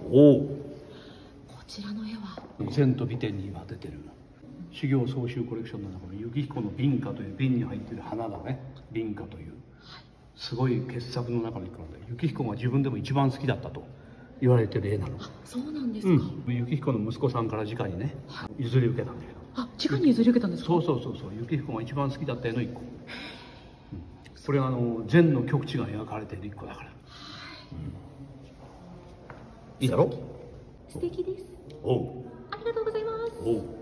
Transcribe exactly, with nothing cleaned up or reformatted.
おお。 こちらの絵は禅と美点に今出てる修行総集コレクションの中の幸彦の瓶花という瓶に入っている花だね。瓶花というすごい傑作の中の一個なんだ。幸彦が自分でも一番好きだったと言われてる絵なの。 あ、そうなんですか。 うん、幸彦の息子さんから直にね、はい、譲り受けたんだけど。 あ、直に譲り受けたんですか。 そうそうそうそう、幸彦が一番好きだった絵の一個。うん、これはあの禅の極致が描かれている一個だから。うん、いいだろ。 素敵です。 おう。 ありがとうございます。 おう。